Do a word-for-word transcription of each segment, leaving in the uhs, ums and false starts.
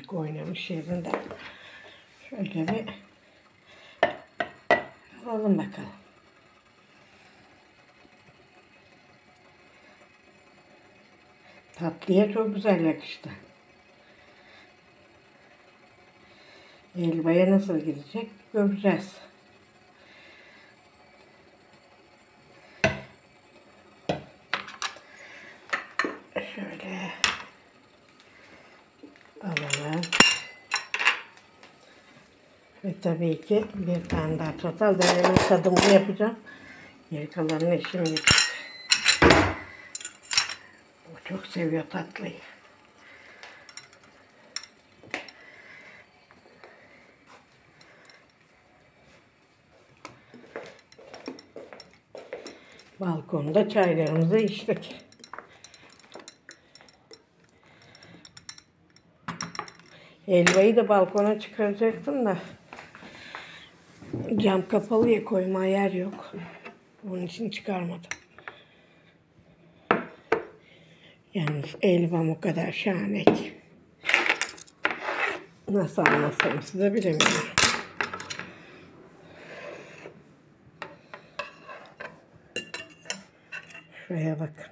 Azıcık oynamış yerinde. Şöyle bir alalım bakalım. Tatlıya çok güzel yakıştı. Helvaya nasıl gidecek göreceğiz. Şöyle alalım. Ve tabii ki bir tane daha çatal. Ben hemen tadımını yapacağım. Geri kalanını eşim yapacak. O çok seviyor tatlıyı. Balkonda çaylarımızı içtik. Helvayı da balkona çıkaracaktım da cam kapalıya koymaya yer yok. Onun için çıkarmadım. Yalnız helvam o kadar şahane ki. Nasıl anlatsam size bilemiyorum. Şuraya bakın.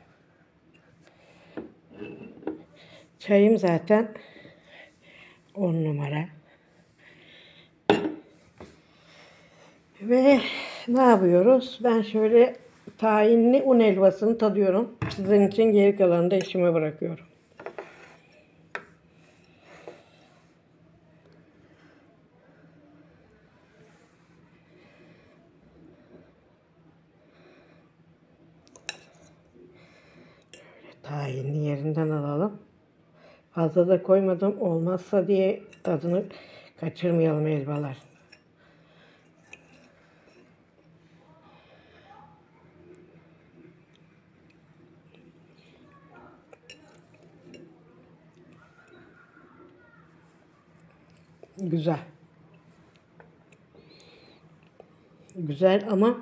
Çayım zaten on numara. Ve ne yapıyoruz? Ben şöyle tahinli un helvasını tadıyorum. Sizin için geri kalanını da eşime bırakıyorum. Şöyle tahinli yerinden alalım. Fazla da koymadım. Olmazsa diye tadını kaçırmayalım helvalar. Güzel. Güzel ama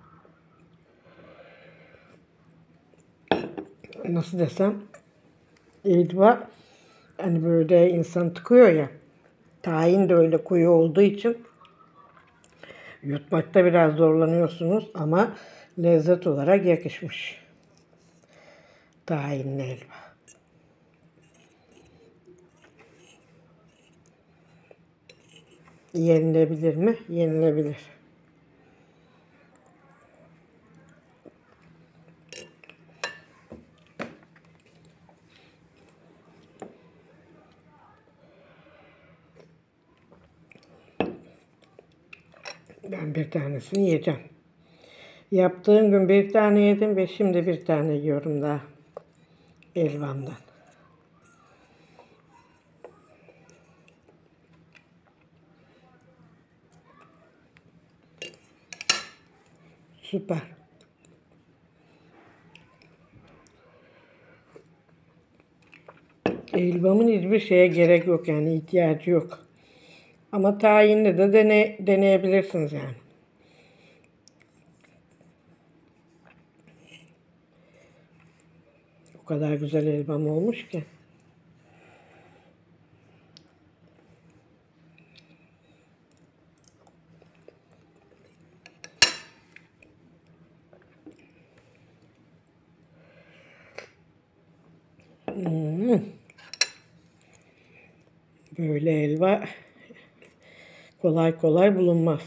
nasıl desem, helva hani böyle insan tıkıyor ya. Tahin de öyle koyu olduğu için yutmakta biraz zorlanıyorsunuz ama lezzet olarak yakışmış. Tahinli helva. Yenilebilir mi? Yenilebilir. Ben bir tanesini yiyeceğim. Yaptığım gün bir tane yedim ve şimdi bir tane yiyorum daha helvamdan. Süper. Helvamın hiçbir şeye gerek yok, yani ihtiyacı yok. Ama tahinli de dene, deneyebilirsiniz yani. O kadar güzel helvam olmuş ki. Hmm. Böyle helva kolay kolay bulunmaz.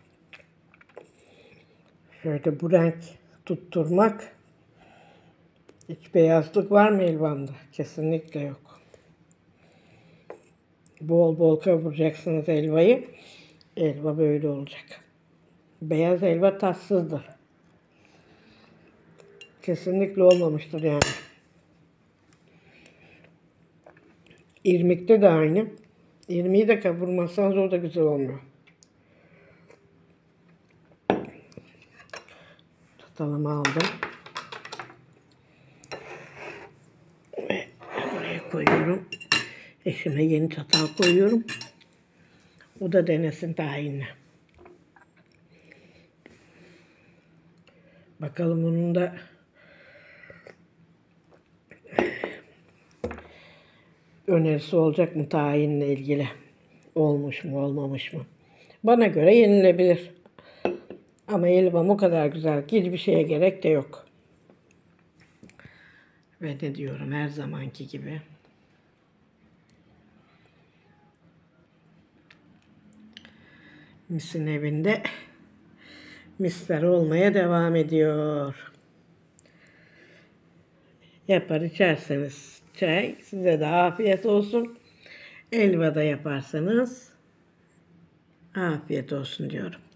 Şöyle bu renk tutturmak. Hiç beyazlık var mı helvamda? Kesinlikle yok. Bol bol kavuracaksınız helvayı. Helva böyle olacak. Beyaz helva tatsızdır. Kesinlikle olmamıştır yani. İrmikte de aynı. İrmiği de kavurmazsanız o da güzel olmuyor. Çatalımı aldım. Ve buraya koyuyorum. Eşime yeni çatal koyuyorum. O da denesin tahinle. Bakalım onun da önerisi olacak mı tayinle ilgili? Olmuş mu, olmamış mı? Bana göre yenilebilir. Ama helvam o kadar güzel ki hiçbir şeye gerek de yok. Ve ne diyorum her zamanki gibi. Mis'in evinde misler olmaya devam ediyor. Yapar içerseniz çay, size de afiyet olsun. Helva da yaparsanız afiyet olsun diyorum.